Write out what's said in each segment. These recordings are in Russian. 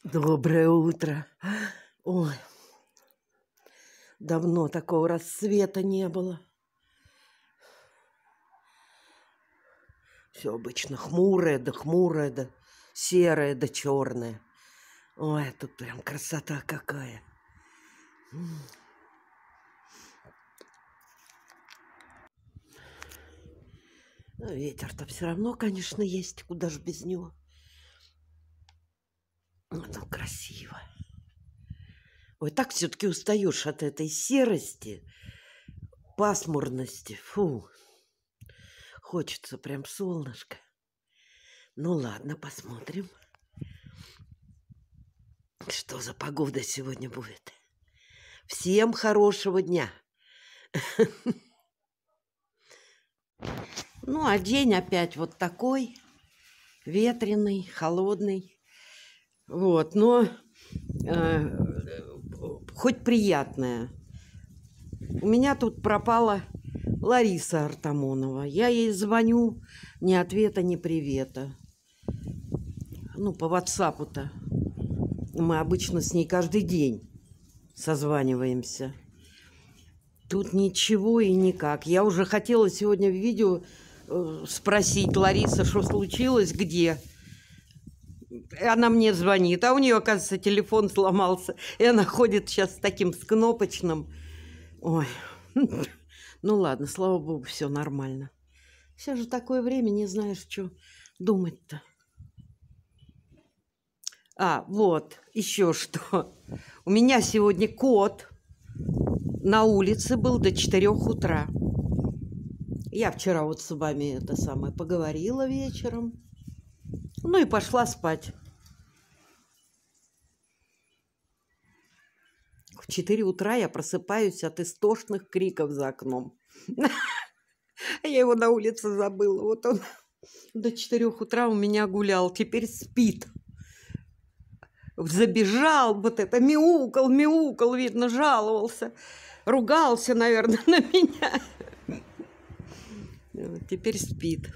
Доброе утро. Ой, давно такого рассвета не было. Все обычно хмурое, да серое, да черное. Ой, тут прям красота какая. Но ветер-то все равно, конечно, есть. Куда же без него? Ну, красиво. Ой, так все-таки устаешь от этой серости, пасмурности. Фу. Хочется прям солнышко. Ну ладно, посмотрим, что за погода сегодня будет. Всем хорошего дня. Ну, а день опять вот такой, ветреный, холодный. Вот, но хоть приятное. У меня тут пропала Лариса Артамонова. Я ей звоню, ни ответа, ни привета. Ну, по WhatsApp-то. Мы обычно с ней каждый день созваниваемся. Тут ничего и никак. Я уже хотела сегодня в видео спросить Лариса, что случилось, где. Она мне звонит, а у нее, оказывается, телефон сломался. И она ходит сейчас с таким с кнопочным. Ой, ну ладно, слава богу, все нормально. Сейчас же такое время, не знаешь, что думать-то. А, вот, еще что. У меня сегодня кот на улице был до 4 утра. Я вчера вот с вами это самое поговорила вечером. Ну и пошла спать. В 4 утра я просыпаюсь от истошных криков за окном. Я его на улице забыла. Вот он до 4 утра у меня гулял, теперь спит. Забежал, вот это, мяукал, видно, жаловался. Ругался, наверное, на меня. Теперь спит.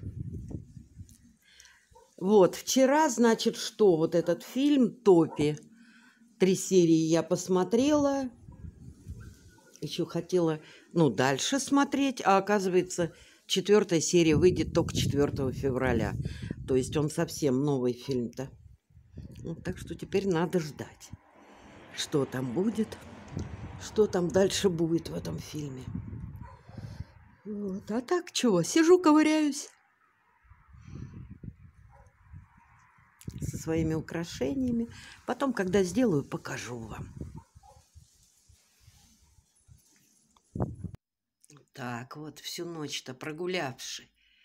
Вот, вчера, значит, что? Вот этот фильм «Топи». 3 серии я посмотрела. Еще хотела, ну, дальше смотреть. А оказывается, 4-я серия выйдет только 4 февраля. То есть он совсем новый фильм-то. Вот, так что теперь надо ждать, что там будет, что там дальше будет в этом фильме. Вот. А так чего? Сижу, ковыряюсь со своими украшениями. Потом, когда сделаю, покажу вам. Так вот, всю ночь-то прогулявши.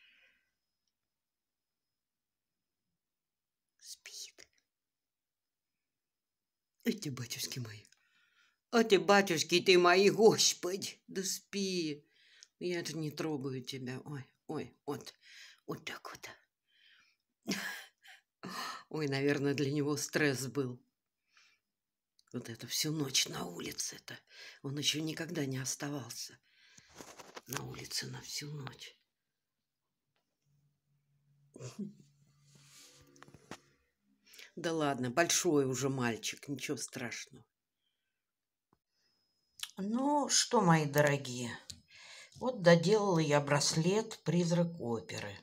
Спит. Эти батюшки мои. Эти батюшки ты мои, Господи. Да спи. Я же не трогаю тебя. Ой, ой, вот. Вот так вот. Ой, наверное, для него стресс был. Вот это всю ночь на улице-то. Он еще никогда не оставался на улице на всю ночь. Да ладно, большой уже мальчик, ничего страшного. Ну что, мои дорогие, вот доделала я браслет «Призрак оперы».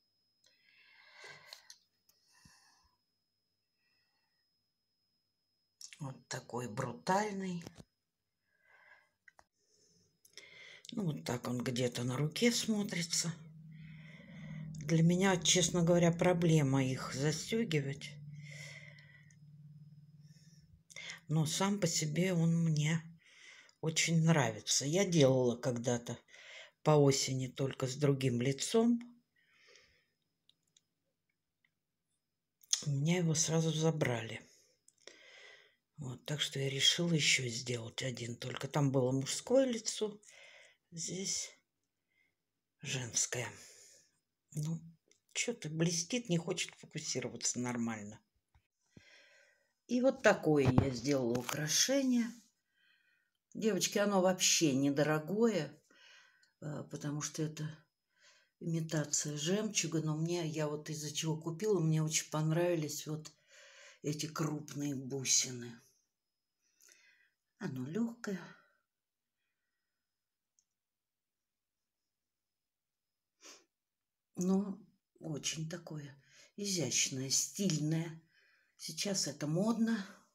Вот такой брутальный. Ну, вот так он где-то на руке смотрится. Для меня, честно говоря, проблема их застегивать. Но сам по себе он мне очень нравится. Я делала когда-то по осени только с другим лицом. У меня его сразу забрали. Вот, так что я решила еще сделать один. Только там было мужское лицо, здесь женское. Ну, что-то блестит, не хочет фокусироваться нормально. И вот такое я сделала украшение. Девочки, оно вообще недорогое, потому что это имитация жемчуга. Но я вот из-за чего купила, мне очень понравились вот эти крупные бусины. Оно легкое. Но очень такое изящное, стильное. Сейчас это модно.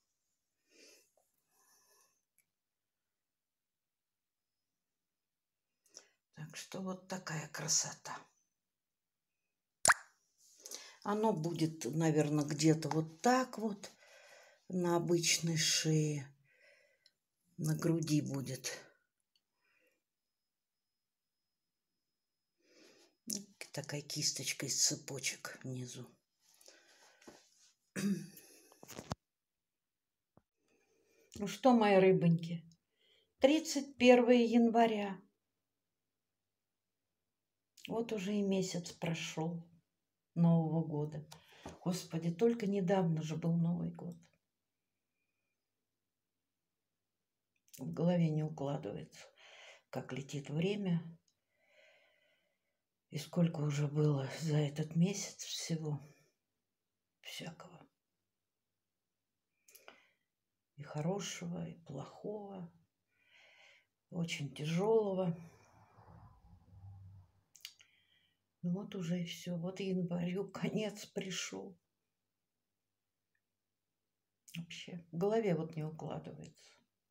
Так что вот такая красота. Оно будет, наверное, где-то вот так вот на обычной шее. На груди будет. Такая кисточка из цепочек внизу. Ну что, мои рыбоньки, 31 января. Вот уже и месяц прошел Нового года. Господи, только недавно же был Новый год. В голове не укладывается, как летит время. И сколько уже было за этот месяц всего всякого. И хорошего, и плохого, очень тяжелого. Ну вот уже и все. Вот январю конец пришел. Вообще в голове вот не укладывается.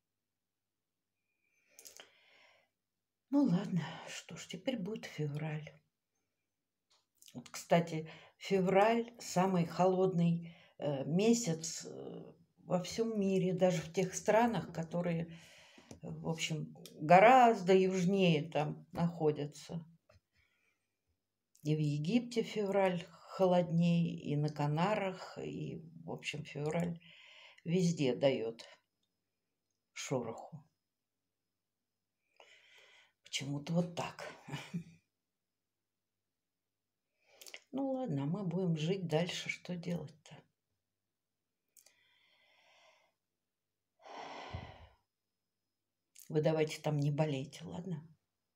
Ну ладно, что ж, теперь будет февраль. Вот, кстати, февраль самый холодный месяц во всем мире, даже в тех странах, которые, в общем, гораздо южнее там находятся. И в Египте февраль холоднее, и на Канарах, и, в общем, февраль везде дает шороху. Почему-то вот так. Ну ладно, мы будем жить дальше. Что делать-то? Вы давайте там не болейте, ладно?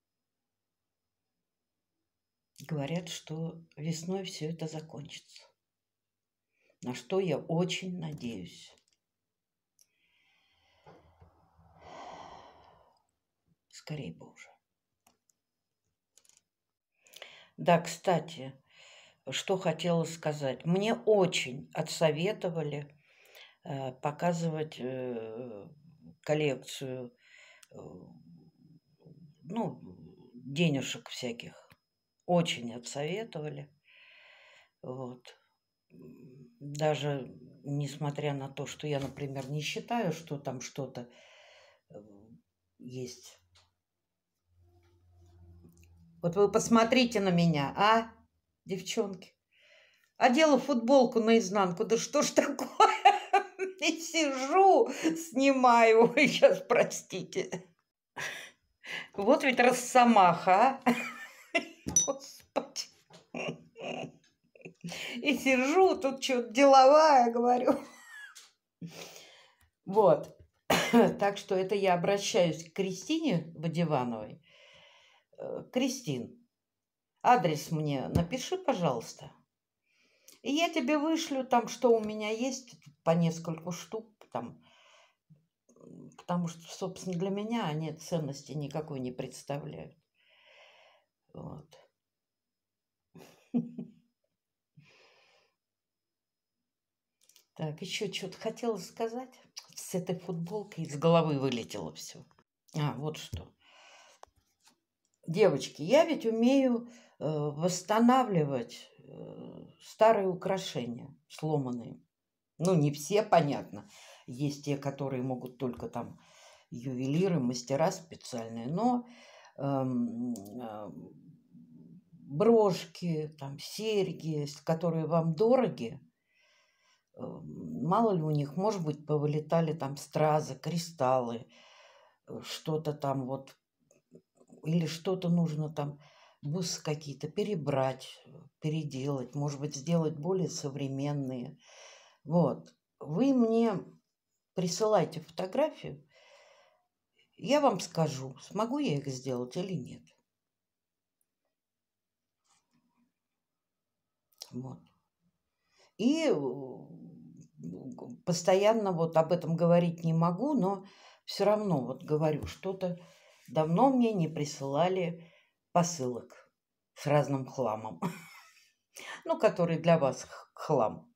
Говорят, что весной все это закончится. На что я очень надеюсь. Скорей бы уже. Да, кстати, что хотела сказать. Мне очень отсоветовали показывать коллекцию, ну, денежек всяких. Очень отсоветовали. Вот. Даже несмотря на то, что я, например, не считаю, что там что-то есть. Вот вы посмотрите на меня, а, девчонки? Одела футболку наизнанку. Да что ж такое? И сижу, снимаю. Ой, сейчас, простите. Вот ведь росомаха, а? Господи. И сижу, тут что-то деловая, говорю. Вот. Так что это я обращаюсь к Кристине Водивановой. Кристин, адрес мне напиши, пожалуйста. И я тебе вышлю там, что у меня есть, по нескольку штук там. Потому что, собственно, для меня они ценности никакой не представляют. Вот. Так, еще что-то хотела сказать. С этой футболкой из головы вылетело все. Вот что. Девочки, я ведь умею восстанавливать старые украшения, сломанные. Ну, не все, понятно. Есть те, которые могут только там ювелиры, мастера специальные. Но брошки, там, серьги, которые вам дороги, мало ли у них, может быть, повылетали там стразы, кристаллы, что-то там вот, или что-то нужно там, бусы какие-то перебрать, переделать, может быть, сделать более современные. Вот. Вы мне присылайте фотографию, я вам скажу, смогу я их сделать или нет. Вот. И постоянно вот об этом говорить не могу, но все равно вот говорю, что-то давно мне не присылали посылок с разным хламом, ну, который для вас хлам.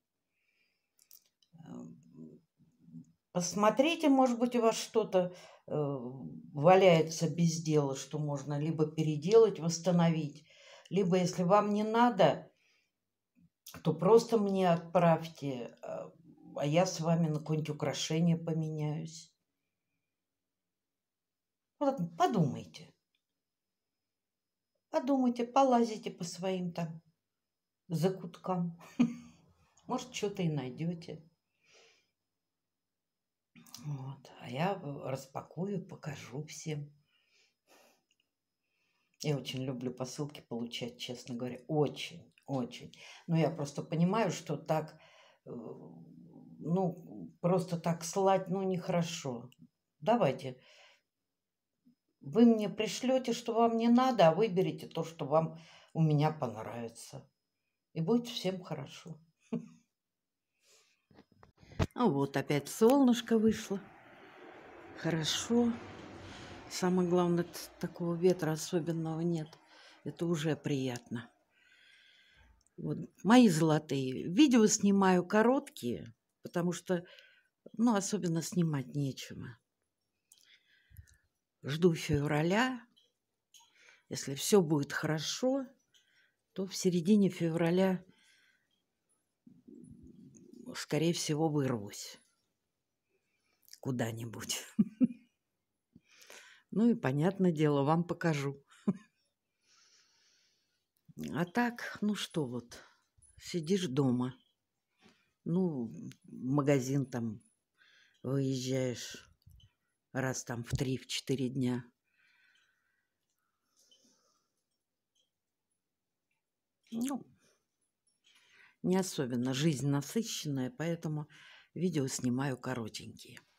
Посмотрите, может быть, у вас что-то валяется без дела, что можно либо переделать, восстановить, либо, если вам не надо, то просто мне отправьте, а я с вами на какое-нибудь украшение поменяюсь. Ладно, подумайте. Подумайте, полазите по своим там закуткам. Может, что-то и найдете. Вот. А я распакую, покажу всем. Я очень люблю посылки получать, честно говоря. Очень, очень. Но я просто понимаю, что так, ну, просто так слать, ну, нехорошо. Давайте. Вы мне пришлете, что вам не надо, а выберите то, что вам у меня понравится. И будет всем хорошо. А вот опять солнышко вышло. Хорошо. Самое главное, такого ветра особенного нет. Это уже приятно. Вот. Мои золотые. Видео снимаю короткие, потому что, ну, особенно снимать нечего. Жду февраля. Если все будет хорошо, то в середине февраля, скорее всего, вырвусь куда-нибудь. Ну и, понятное дело, вам покажу. А так, ну что вот, сидишь дома. Ну, в магазин там выезжаешь раз там в 3-4 дня. Ну, не особенно жизнь насыщенная, поэтому видео снимаю коротенькие.